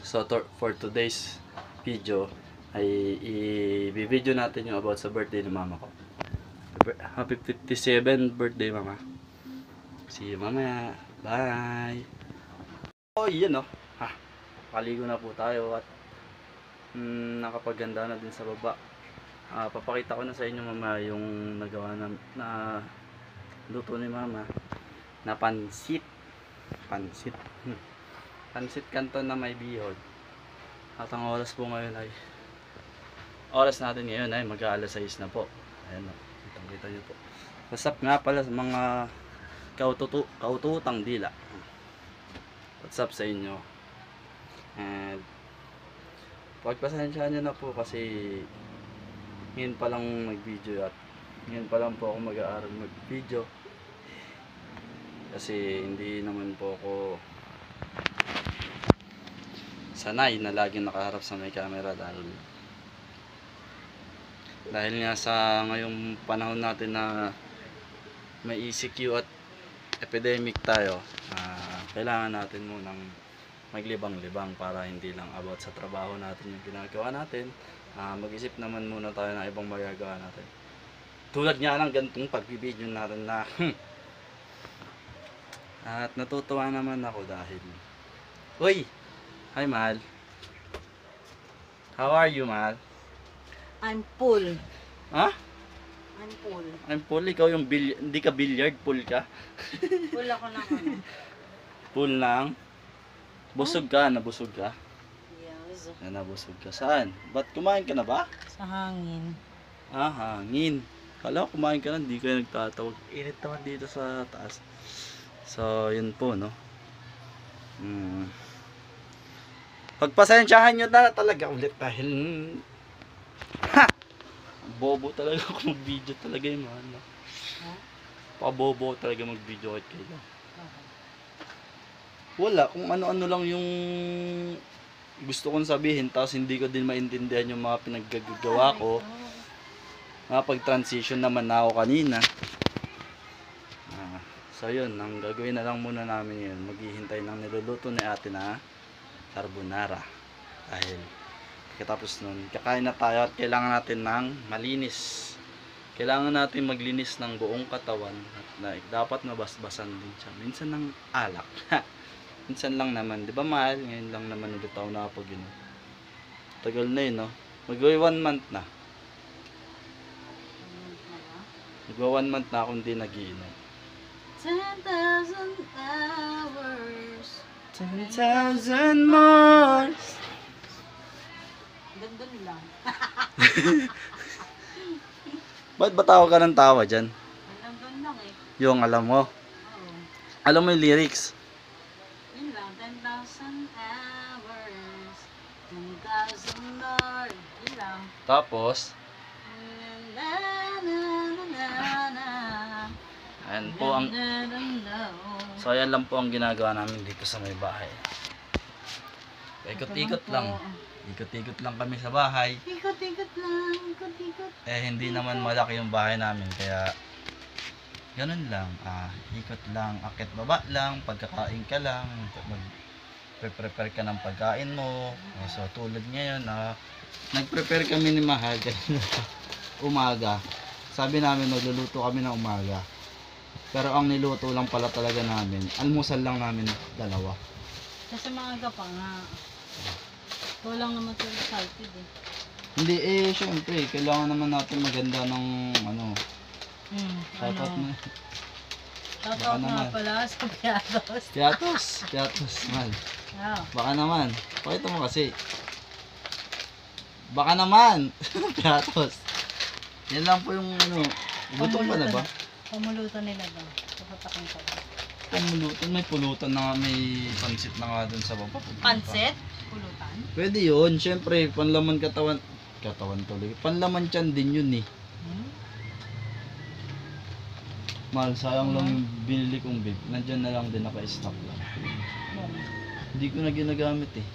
So for today's video ay i-video natin yung about sa birthday ng mama ko. Happy 57th birthday, mama. See you mamaya. Bye. Oh, yun no. Paligo na po tayo at nakapaganda na din sa baba. Papakita ko na sa inyo mama yung nagawa na luto ni mama na pansit kanton na may bihon. At ang oras po ngayon ay natin ngayon ay mag-aalas 6 na po. Ayan o, kita nyo po. What's up nga pala sa mga kaututang dila. What's up sa inyo? And pagpasensyahan nyo na po kasi ngayon pa lang mag-video at ngayon pa lang po ako mag-aaral mag-video kasi hindi naman po ako sanay na laging nakaharap sa may camera dahil nga sa ngayong panahon natin na may ECQ at epidemic tayo, kailangan natin munang maglibang-libang para hindi lang about sa trabaho natin yung ginagawa natin. Mag-isip naman muna tayo ng ibang magagawa natin. Tulad nga ng ganitong pagbibideo natin na at natutuwa naman ako dahil uy! Hi Mal. How are you, Mal? I'm full. Ha? I'm full. I'm full. Ikaw yung hindi ka billiard, full ka? Full ako ng ano. Full lang? Busog ka? Nabusog ka? Yes. Nabusog ka. Saan? Ba't kumain ka na ba? Sa hangin. Hangin. Kala ko kumain ka na, hindi ka nagtatawag. Init naman dito sa taas. So, yun po, no? Pagpasensyahan nyo na talaga ulit dahil bobo talaga ako mag-video talaga yung mga ano. Pabobo talaga mag-video kahit kailan. Wala, kung ano-ano lang yung gusto kong sabihin tapos hindi ko din maintindihan yung mga pinaggagawa ko. Pag-transition naman na ako kanina. So yun, ang gagawin na lang muna namin yun, maghihintay ng niluluto ni ate na carbonara. Dahil katapos nun, kakain na tayo at kailangan natin ng malinis. Kailangan natin maglinis ng buong katawan at dapat mabasbasan din siya. Minsan ng alak. Minsan lang naman, di ba mahal? Ngayon lang naman ulit ako nakapag-inom. Tagal na yun, no? Mag-1 month na. Mag-1 month na akong hindi nag-iinom. 10,000 hours. 10,000 more. Gandun lang. Ba't ba tawa ka ng tawa dyan? Gandun lang eh. Yung alam mo. Oo. Alam mo yung lyrics. Yun lang. 10,000 hours. 10,000 more. Yun lang. Tapos, Na, na, na, na, na. ayan po ang... So ayan lang po ang ginagawa namin dito sa may bahay. Ikot-ikot lang. Ikot-ikot lang kami sa bahay. Ikot-ikot lang. Ikot-ikot. Hindi naman malaki yung bahay namin kaya ganun lang. Ikot lang, akit baba lang, pagkakain ka lang, mag-prepare ka ng pagkain mo. So tulad ngayon, nag-prepare kami ni Mahal umaga. Sabi namin magluluto kami ng umaga. Pero ang niluto lang pala talaga namin, almusal lang namin dalawa. Kasi maaga pa nga. Ito lang naman ito excited eh. Hindi syempre, kailangan naman natin maganda ng ano. Shoutout na. Shoutout nga pala sa Piatos, Mal. Oh. Baka naman. Pakita mo kasi. Baka naman. Piatos. Yan lang po yung ano. Gutom ka na ba? Pamulutan nila ba? Papatakin ka ba? Pamulutan. May pulutan na nga. May pansit na nga dun sa baba. Pansit? Pulutan? Pwede yun. Siyempre, panlaman katawan. Katawan tuloy. Panlaman tiyan din yun eh. Mahal, sayang lang yung binili kong bib. Nandyan na lang din naka-stock lang. Hindi ko na ginagamit eh.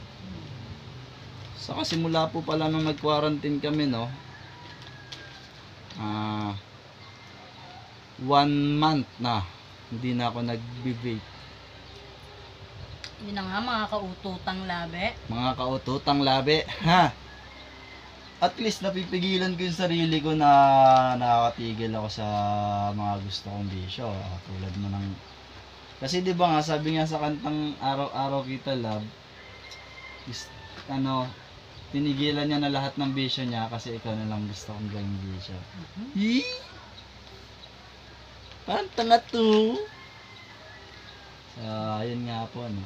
Saka simula po pala nung nag-quarantine kami, no? 1 month na hindi na ako nag-vape. Yun na nga mga kaututang labi. Mga kaututang labi, ha? At least napipigilan ko yung sarili ko na nakakatigil ako sa mga gusto kong bisyo. Tulad mo ng... Kasi di ba nga, sabi nga sa kantang Araw-Araw Kita Love, is, tinigilan niya na lahat ng bisyo niya kasi ikaw na lang gusto kong gawing bisyo. Hii! Parang tanga to. Ayun nga po, ano.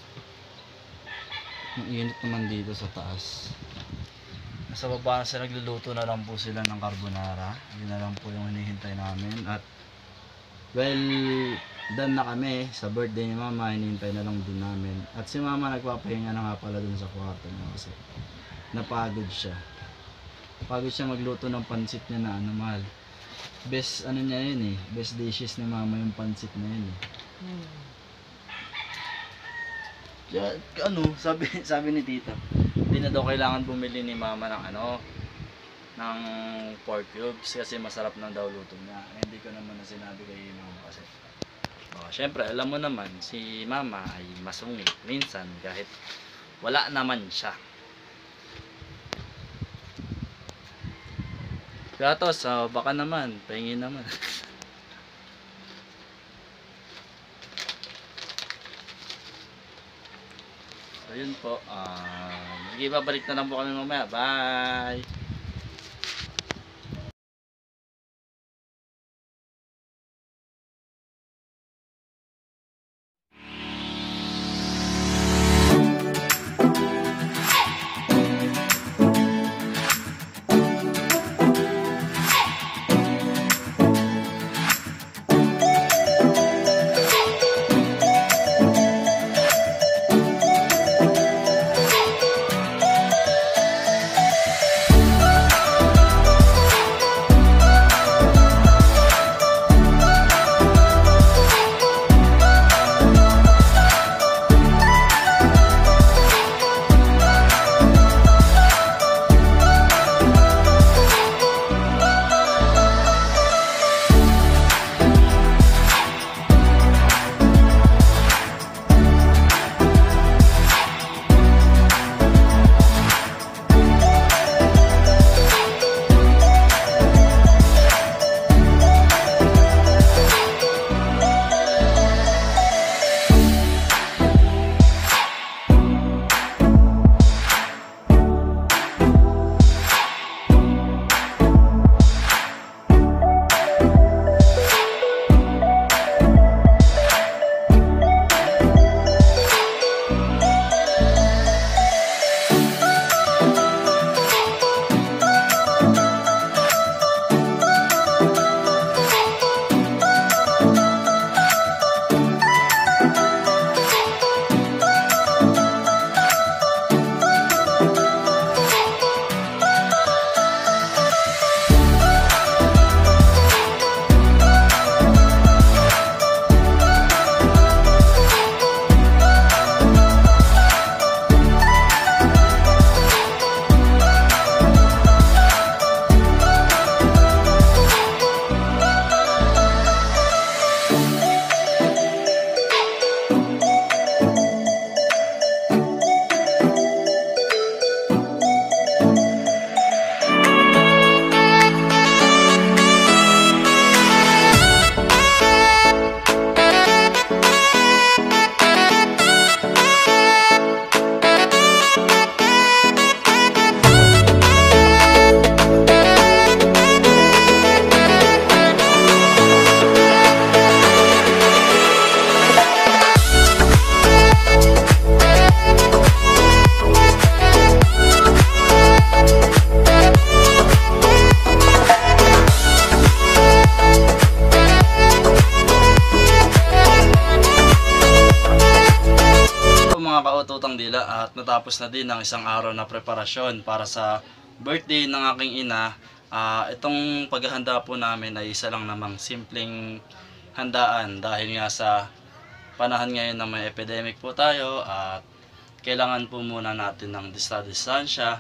Ang init naman dito sa taas. Nasa baba na sila, nagluluto na lang po sila ng carbonara. Yun na lang po yung hinihintay namin. At well, done na kami sa birthday ni mama, hinihintay na lang din namin. At si mama nagpapahinga na nga pala dun sa kwarto niya kasi napagod siya. Pagod siya magluto ng pansit niya na mahal. Best niya yun eh, best dishes ni mama yung pansit na yun eh. Kaya, sabi ni tita, hindi na daw kailangan bumili ni mama ng ng pork cubes kasi masarap na daw luto niya. Hindi ko naman na sinabi kay mama kasi syempre alam mo naman si mama ay masungit minsan kahit wala naman siya. Kaya to, baka naman pahingin naman. Ayun po, babalik na lang po kami mamaya. Bye! Tutang Dila at natapos na din ang isang araw na preparasyon para sa birthday ng aking ina. Itong paghahanda po namin ay isa lang namang simpleng handaan dahil nga sa panahon ngayon na may epidemic po tayo at kailangan po muna natin ng distansya.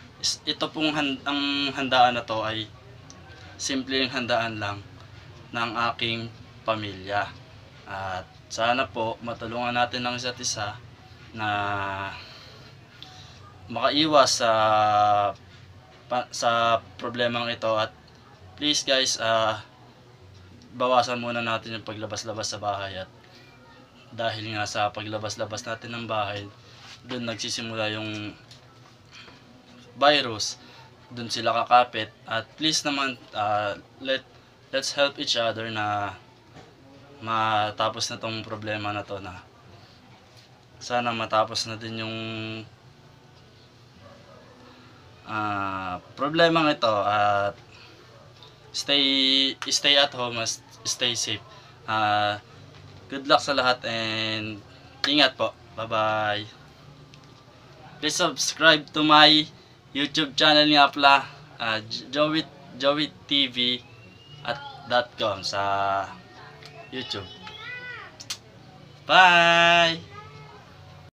Ito pong ang handaan na to ay simpleng handaan lang ng aking pamilya at sana po matulungan natin ng isa't isa na makaiwas sa problemang ito. At please guys, bawasan muna natin yung paglabas-labas sa bahay. At dahil nga sa paglabas-labas natin ng bahay, doon nagsisimula yung virus, doon sila kakapit. At please naman, let's help each other na matapos na tong problema na to, na sana matapos na din yung problemang ito. At stay at home, stay safe. Good luck sa lahat and ingat po. Bye bye. Please subscribe to my YouTube channel nga pala, Joey TV at .com sa YouTube. Bye!